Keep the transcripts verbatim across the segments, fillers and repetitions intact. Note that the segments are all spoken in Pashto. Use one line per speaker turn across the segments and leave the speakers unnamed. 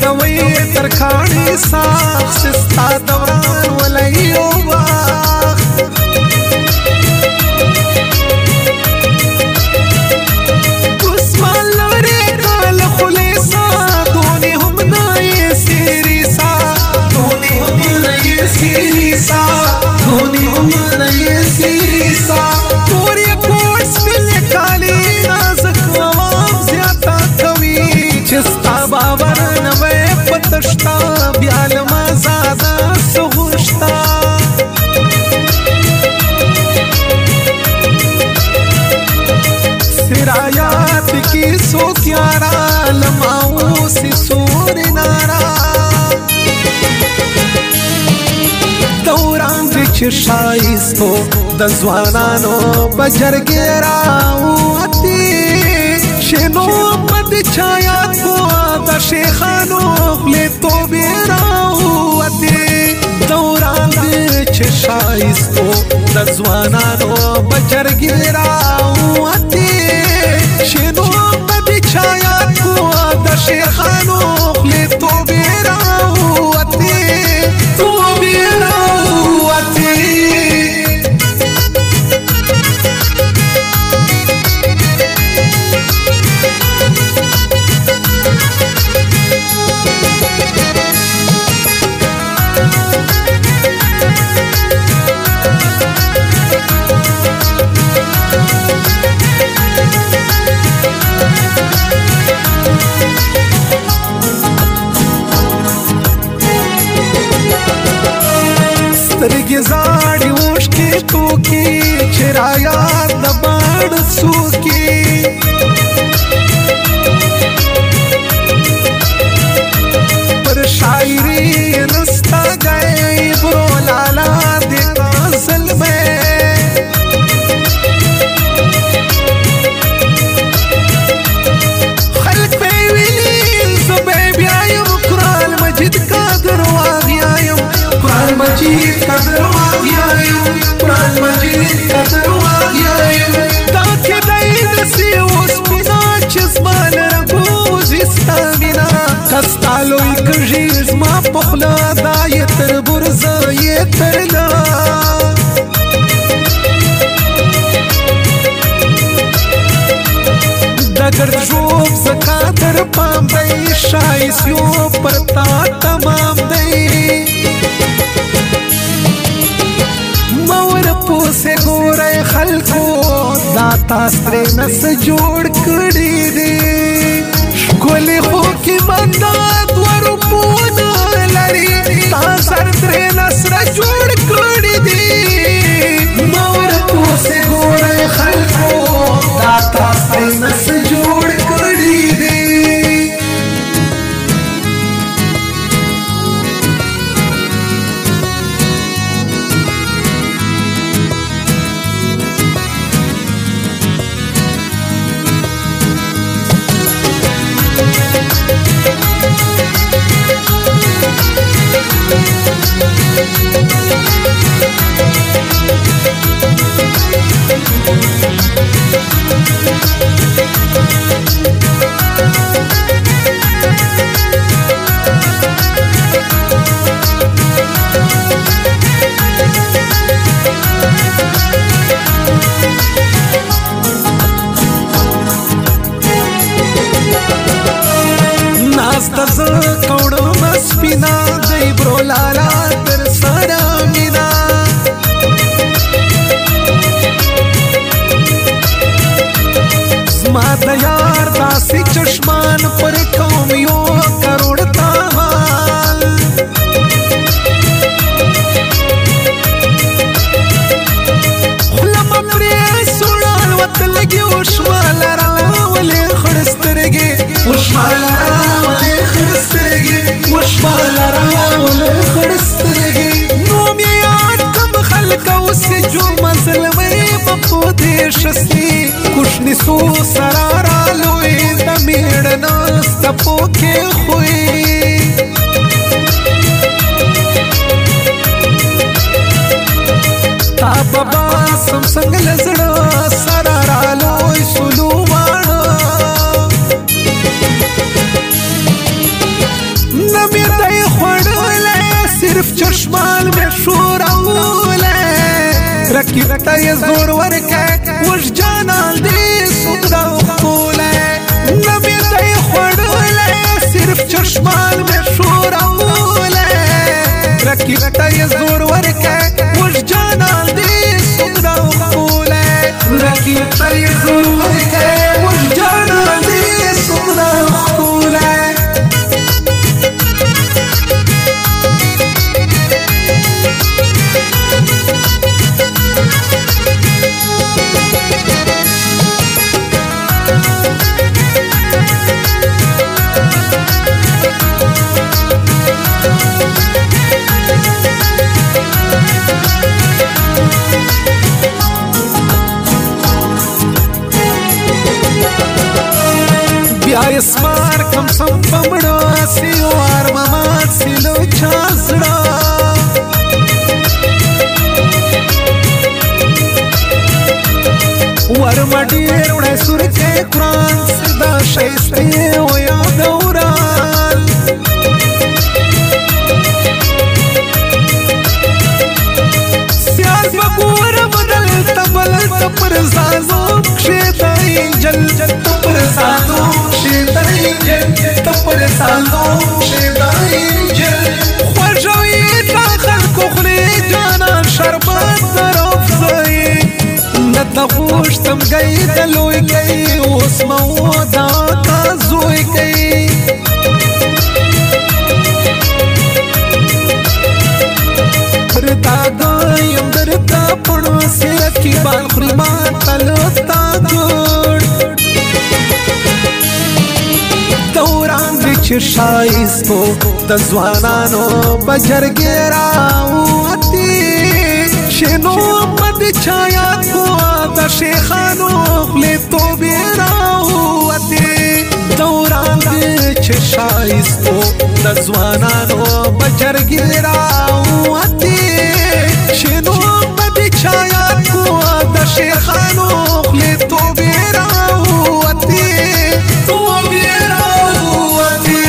لګوي تر کاڼي صاف سستا دوران ولایو وخت عثمان لوري کال خلیصا دونی هم نای سیری سا دونی هم نای سیری سا دونی هم نای سیری سا پوری کوټس مل کالی نازک عوام زیاتا کوي چستا باور نوې پتشتا بیا لما زادا سغشتا سرایات کی سو کیارا لماو سی سور نارا دوران وچ شایستو د ځوانانو بجرګي راوتی شنو مد چایات کو د شیخانو خپل توبې راوتی دوران وچ شایستو د ځوانانو بجرګي راوتی شنو مد چایات کو د شیخانو خپل توبې راوتی توبې راوتی سترګې زاړې اوښکې ټوکې چې رایاد د باڼ څوکې پر شاعري رستا گئے برو لالا دے کازل میں خلق پہ ویلی زبے بیایم قرآن مجید کا درواغیایم قرآن مجید کا درواغیایم قرآن مجید کا درواغیایم تاکہ دید سی اس بنا چزمان رگوز استامینا کستالو اکجیز ما پخلا دای تر برزای ترلا دگر جوب زکا در پام دی شایسیو پرتا تمام دی مور پوسه ګورای خلکو دا تاسره نس جوړ کړی دی ښکلې خو کې بندات ورپونه لري تا سر ترې نسره جوړ کړی دی مور پوسه ګورای خلکو دا تاسره نس جوړ کړی دی سپینا دی برو لالا تر سارا مینا زما د یار داسې چشمان پر کوم یو کروڑ تاوال خلم پرې سوړال وت لګي وشمال راولې خړسترګي وشمال راولې خړسترګي وشمال راولې خړسترګي نوم یې یاد کم خلک اوس جو مزل مې په پودې شسي کوشني سو سرارا لوی د میړنا ستپو کې خوې تا بابا سم څنګه لزړه سرارا لوی سلو واړه چشمان میں شوروله رکیب تا یې زور ورکه وش جانان دې سودا خوله نبی ته یې خوړله صرف چشمان میں شوروله رکیب تا یې زور ورکه وش جانان دې سودا خوله رکیب تا یې زور ورکه وش جانان دې سودا خوله بیا اسمار کم سم پمڑو سیو آرمامات سیلو چاسڑا ورما دیر وڑے سرکے قرآن صدا شیستے و یا دوران سیال بگور بدل تبل تپر زازو کشیدائی جل جل تپر زازو کشیدائی جل تپر زازو کشیدائی جل خوشوی داخل کخلی جانا شربت در افزائی نتا خوشتم گئی دلوی گئی اسمو داتا زوی گئی داگایم در تا پڑو سیرت کی بال خریمان تلتا گوڑ دوران بچ شایستو تزوانانو بجر گیراو اتی شنو مد چایات کو دا شیخانو خلی تو بیراو اتی دوران بچ شایستو تزوانانو بجر گیراو اتی شنو مد چایات کو دا شیخانو خلی تو بیراو اتی تو بیراو اتی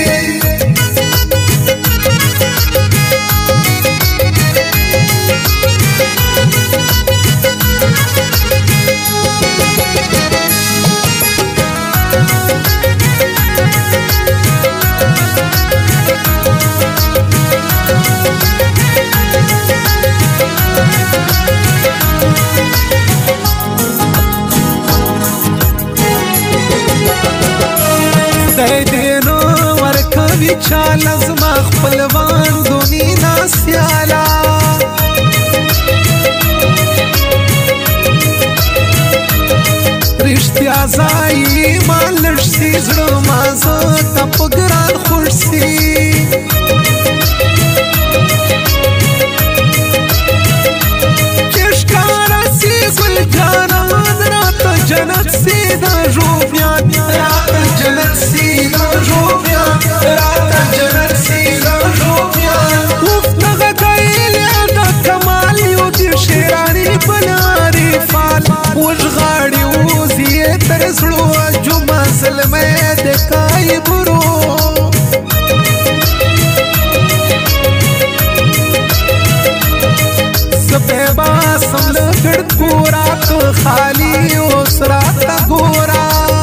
چال از مخ پلوان دونی ناسیالا رشتیا زایی مالش سی زړه مازه تا په ګران خوش سی چشکارا سی گل جانان راته جنت سی دا ژوبیان راته جنت سی دا ژوبیان راته جنت سی دا ژوبیان اوف دغه کایل دا کمال یو د شیرانی بلاری فال وژ غاړي وزي تر زړه جمعه سلمه د کای برو سبا سمل گڑ گورا تو خالی اوس راتا گورا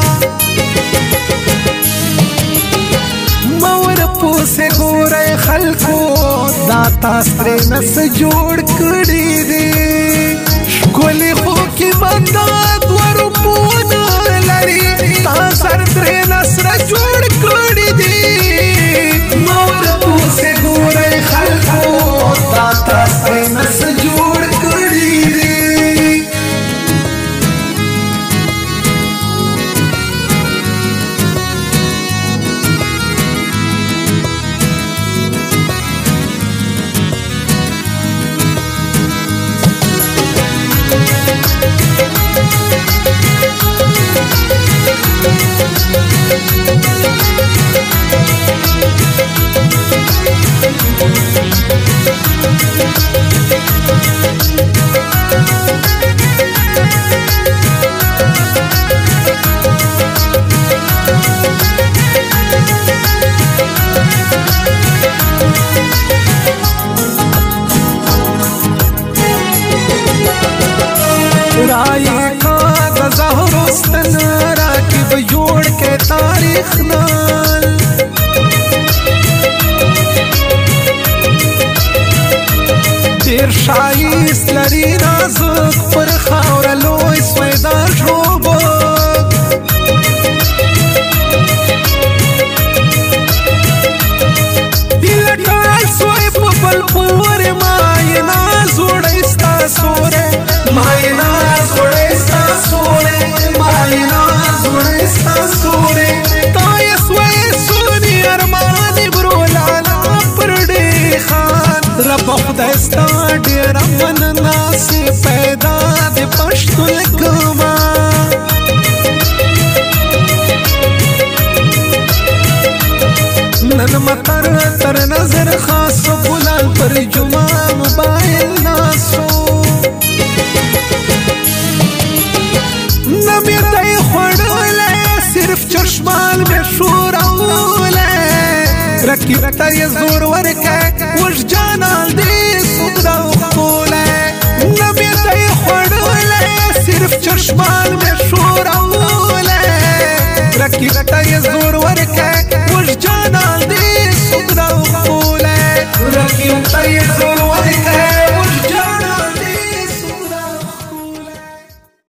مور پوسے گورے خلقو داتا سترے نس جوڑ کڑی دی شکولی خو کی بندات ورپون لری تا سر ترے نس را جوڑ کڑی دی مور پوسے گورے خلقو داتا سترے نس جوڑ کڑی دی برېښنال ډېر ښایست لري نازک پر خاوره لوی سوی دا ژوبک هیله ټال سوی په بل پورې ماینا زوړی ستا سوری ماینا زوړی ستا سوری ماینا زوړی ستا سوری تا یې سوی سونی ارمان برو لالا پر ډېر خان رب خدای ستا ډېره مننه سي پیدا د پښتون کما نن مطر تر نظر خاص بلال پر جمعه موبایل ناسو نمی دی خوڑوله صرف چشمال میں شوروله رکیب تا یہ زور ورکه وش جانال دی صدرہ اخوله نمی دی خوڑوله صرف چشمال میں شوروله رکیب تا یہ زور ورکه وش جانال دی صدرہ اخوله رکیب تا یہ زور